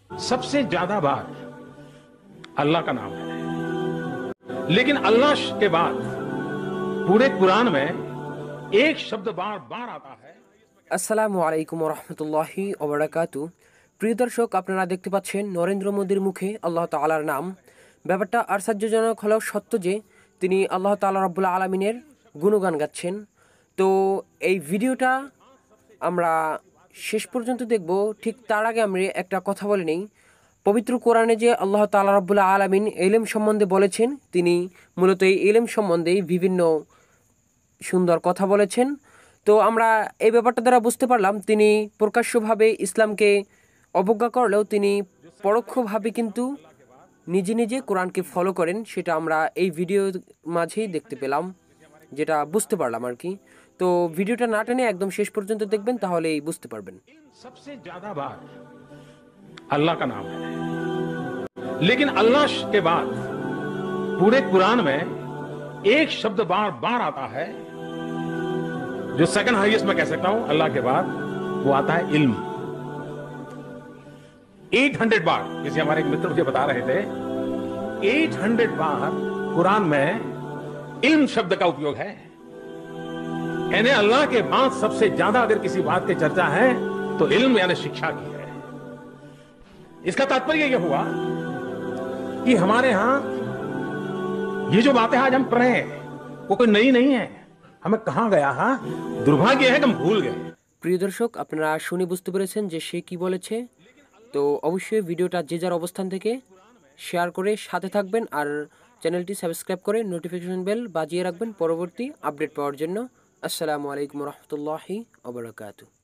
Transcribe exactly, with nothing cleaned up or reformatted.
सबसे ज्यादा बार अल्लाह का नाम है, लेकिन अल्लाह के बाद पूरे कुरान में एक शब्द बार बार आता है। আসসালামু আলাইকুম রহমতুল্লাহি ওবারাকাতু। প্রিয় দর্শক, আপনারা দেখতে পাচ্ছেন নরেন্দ্র মোদীর মুখে আল্লাহ তাআলার নাম। ব্যাপারটা আশ্চর্যজনক হলেও সত্য যে তিনি আল্লাহ তাআলা রাব্বুল আলামিনের গুণগান গাচ্ছেন। তো এই ভিডিওটা আমরা শেষ পর্যন্ত দেখব। ঠিক তার আগে আমি একটা কথা বলে নেই। পবিত্র কোরআনে যে আল্লাহ তাআলা রাব্বুল আলামিন ইলম সম্বন্ধে বলেছেন, তিনি মূলত এই ইলম সম্বন্ধেই বিভিন্ন সুন্দর কথা বলেছেন। তো আমরা এই ব্যাপারটা দ্বারা বুঝতে পারলাম তিনি প্রকাশ্যভাবে ইসলামকে অবজ্ঞা করলেও তিনি পরোক্ষভাবে কিন্তু নিজে নিজে কোরআনকে ফলো করেন, সেটা আমরা এই ভিডিওর মাঝেই দেখতে পেলাম, যেটা বুঝতে পারলাম আর কি। তো ভিডিওটা না টেনে একদম শেষ পর্যন্ত দেখবেন, তাহলেই বুঝতে পারবেন। सबसे ज्यादा बार अल्लाह का नाम है, लेकिन अल्लाह के बाद पूरे कुरान में एक शब्द बार बार आता है जो सेकंड हाईएस्ट मैं कह सकता हूं अल्लाह के बाद, वो आता है इल्म। आठ सौ बार, किसी हमारे एक मित्र मुझे बता रहे थे, आठ सौ बार कुरान में इल्म शब्द का उपयोग है। यानी अल्लाह के बाद सबसे ज्यादा अगर किसी बात की चर्चा है तो इल्म यानी शिक्षा की है। इसका तात्पर्य यह हुआ कि हमारे यहां ये जो बातें आज हम पढ़ रहे हैं वो कोई नई नहीं है। हमें कहां गया है, दुर्भाग्य है कि हम भूल गए। প্রিয় দর্শক, আপনারা শুনে বুঝতে পেরেছেন যে সে কি বলেছে। তো অবশ্যই ভিডিওটা যে যার অবস্থান থেকে শেয়ার করে সাথে থাকবেন, আর চ্যানেলটি সাবস্ক্রাইব করে নোটিফিকেশন বেল বাজিয়ে রাখবেন পরবর্তী আপডেট পাওয়ার জন্য। আসসালামু আলাইকুম রহমতুল্লাহি ওয়া বারাকাতুহু।